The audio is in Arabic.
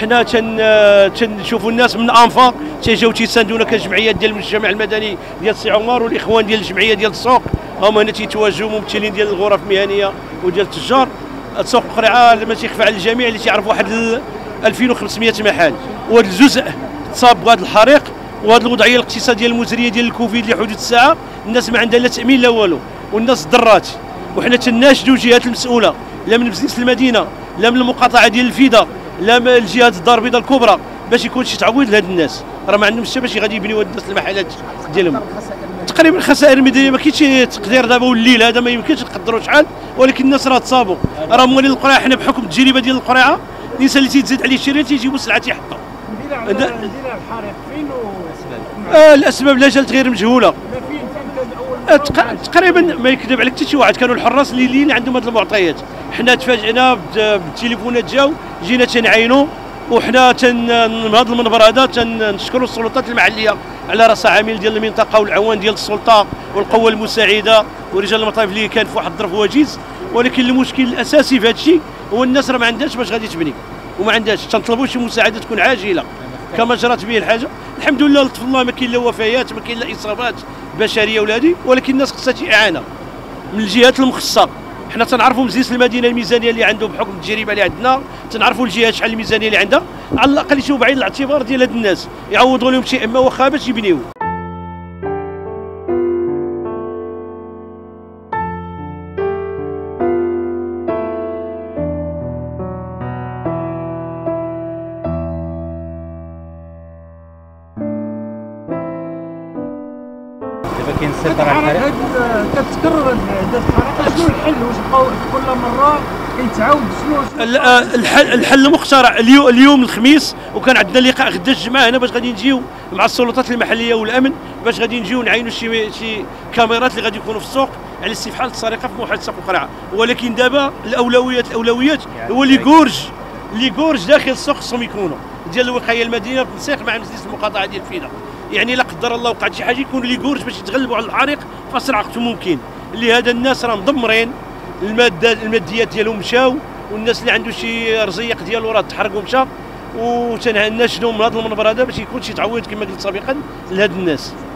حنا تنشوفوا الناس من انفاق تيجاو تيساندونا كجمعيات ديال المجتمع المدني ديال سي عمر، والاخوان ديال الجمعيه ديال السوق هما هنا تيتواجهوا ممثلين ديال الغرف المهنيه وديال التجار. سوق قريعه ما تيخفى على الجميع اللي تيعرف واحد 2500 محل، وهذا الجزء تصاب بهذا الحريق وهذه الوضعيه الاقتصاديه المزريه ديال الكوفيد اللي حدود الساعه، الناس ما عندها لا تامين لا والو، والناس ضرات. وحنا تناشدوا الجهات المسؤوله، لا من بزنس المدينه، لا من المقاطعه ديال الفيدا، لا من الجهات الدار البيضاء الكبرى، باش يكون شي تعويض لهاد الناس. راه ما عندهمش حتى باش غادي يبنيو هاد الناس المحلات ديالهم. تقريبا الخسائر المدنيه ما كاينش تقدير دابا، والليل هذا ما يمكنش نقدروا شحال، ولكن الناس راه تصابوا. راه موالين القريعه حنا بحكم التجربه ديال القريعه الانسان اللي تيتزاد عليه الشريان تيجيبوا السلعه تيحطها. الحريق فين والاسباب؟ الاسباب لا زالت غير مجهوله. تقريبا ما يكذب عليك حتى شي واحد، كانوا الحراس اللي عندهم هذه المعطيات. حنا تفاجئنا بالتليفونات جاو، جينا تنعينوا، وحنا من هذا المنبر هذا تنشكروا السلطات المحليه على راس عامل ديال المنطقه والعوان ديال السلطه والقوه المساعده ورجال المطايف اللي كان في واحد الظرف وجيز. ولكن المشكل الاساسي في هذا الشيء هو الناس راه ما عندهاش باش غادي تبني، وما عندهاش. تنطلبوا شي مساعده تكون عاجله كما جرت به الحاجه. الحمد لله لطف الله، ما كاين لا وفيات، ما كاين لا اصابات بشريه ولا هذه، ولكن الناس خصها شي اعانه من الجهات المختصه. حنا تنعرفوا مزيس المدينه الميزانيه اللي عنده بحكم التجربه اللي عندنا، تنعرفوا الجهات شحال الميزانيه اللي عندها، على الاقل يشوفوا بعين الاعتبار ديال هاد الناس، يعوضوا لهم شي اما واخا باش يبنيو. دابا كاين السيطره على الحريق، كتكرر هذا الحريق. شنو الحل؟ واش بقاو كل مره كيتعاود؟ شنو الحل مخترع اليوم الخميس، وكان عندنا لقاء غدا الجمعه هنا باش غادي نجيو مع السلطات المحليه والامن، باش غادي نجيو نعينوا شي كاميرات اللي غادي يكونوا في السوق على استفحال السرقه في موحد سوق القرعه. ولكن دابا الاولويات هو اللي يكورج داخل السوق خصهم يكونوا ديال الوقايه المدنيه بالتنسيق مع مجلس المقاطعه ديال الفيدا. يعني لا قدر الله وقعت شي حاجه يكون اللي يكورج باش يتغلبوا على الحريق في اسرع وقت ممكن. اللي هذا الناس راه مدمرين، الماديات ديالهم مشاو، والناس اللي عنده شي رزيق ديالو راه تحرق ومشى. وتناشدوا من هذا المنبر هذا باش يكون شي تعويض كما قلت سابقا لهاد الناس.